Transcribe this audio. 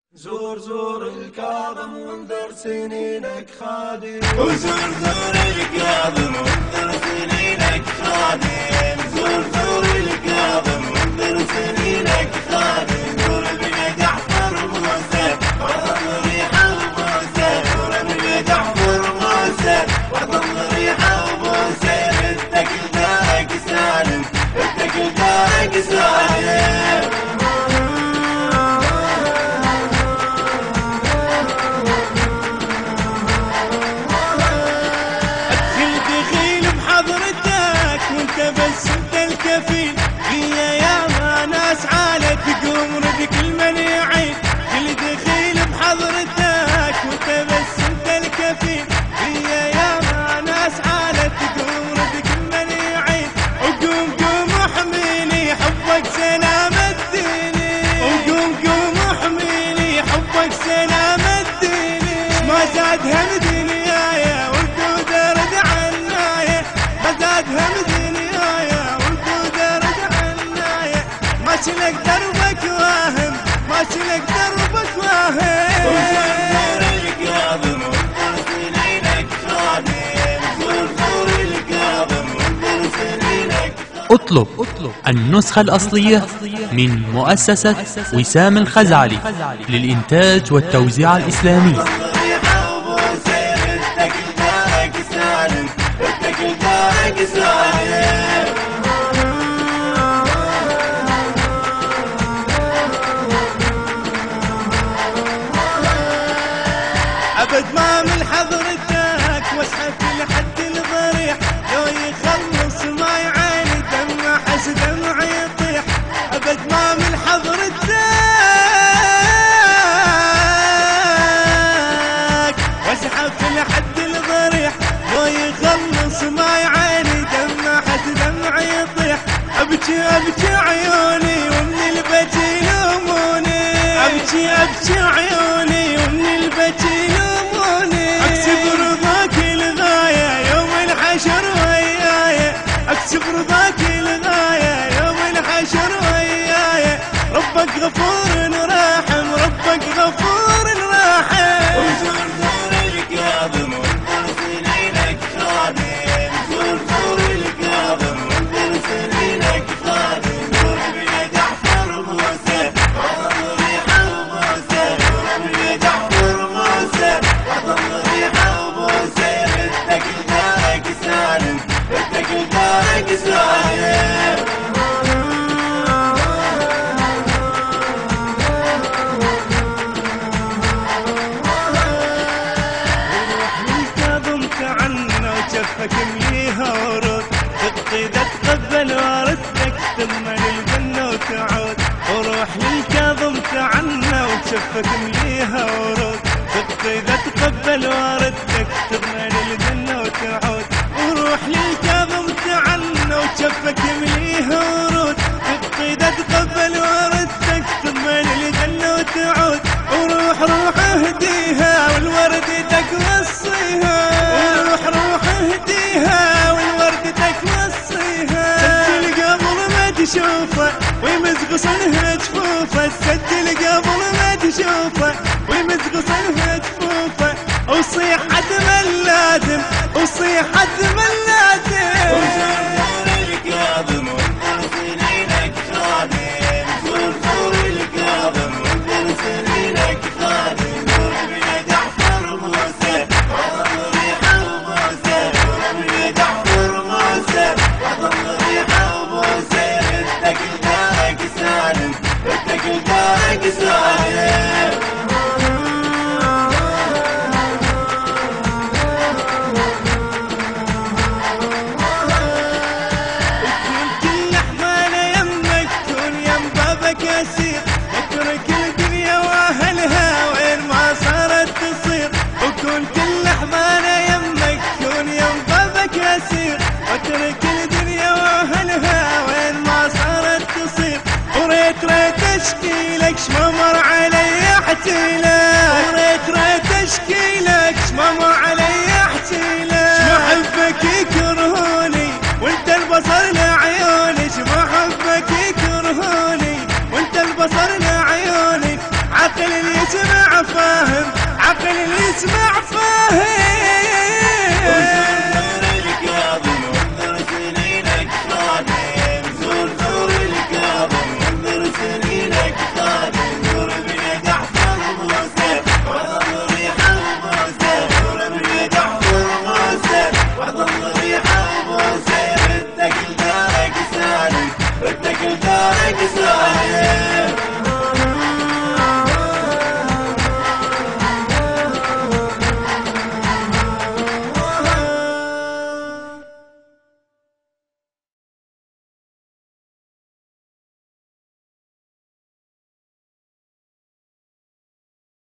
زور زور الكاظم وانذر سنينك خادم، وزور زور الكاظم وانذر سنينك خادم، زور زور الكاظم وانذر سنينك خادم، زور ابن جعفر موسى وضم ريح موسى، زور ابن جعفر موسى وضم ريح موسى، اتكل دارك سالم اتكل دارك سالم. بس انت الكفيل هي يا ما ناس عالة تقوم ردك المنيعين، كل دخيل بحضرتك وانت بس انت الكفيل هي يا ما ناس عالة تقوم ردك المنيعين، وقوم قوم احميني حبك سلام الديني، وقوم قوم احميني حبك سلام الديني، ما زاد هم دنيايا والدود رد عنايا، ما زاد هم ماشلك دربك واهم ماشلك دربك واهم، وزور زور الكاظم وانذر سنينك خادم، زور زور الكاظم وانذر سنينك خادم. اطلب النسخة الأصلية من مؤسسة وسام الخزعلي للإنتاج والتوزيع الإسلامي. أبد ما من حضرتك واسحب لحد الضريح، لو يخلص ما يعاني دمع حس دمع يطيح، أبد ما من حضرتك واسحب لحد الضريح، لو يخلص ما يعاني دمع حس دمع يطيح، أبكي أبكي عيوني ومن البكي يلوموني، أبكي أبكي عيوني ومن البكي يلوموني، أكسب رضاك الغاية يوم الحشر وياي، أكسب رضاك الغاية يوم الحشر وياي، ربك غفور راحم ربك غفور راحم. وزور زور الكاظم وانذر سنينك خادم، زور زور الكاظم وانذر سنينك خادم، زور ابن جعفر موسى وضم ريح موسى، زور ابن جعفر موسى وضم ريح موسى، اتكل دارك سالم اتكل دارك سالم. وشفك مليها ورود تقيدة تقبل واردتك ثم للجنة وتعود، وروح للكاظم تعنى وشفك مليها ورود تقيدة تقبل واردتك ثم للجنة وتعود، وروح للكاظم تعنى وشفك مليها ورود تقيدة تقبل واردتك ثم للجنة وتعود، وروح روح اهديها والوردتك وصيها، وروح روح اهديها والوردتك وصيها، سجل قبل ما تشوفه ويمزق صنها جفوفه، سجل قبل ما تشوفه ويمزق صنها جفوفه، وصيح حتما لازم وصيح حتما لازم. وزور زور الكاظم وانذر سنينك خادم، زور زور الكاظم وانذر سنينك خادم، زور ابن جعفر موسى وضم ريح موسى، زور ابن جعفر موسى وضم ريح موسى، اتكل دارك سالم يسمع فاهم، عقل اللي يسمع فاهم.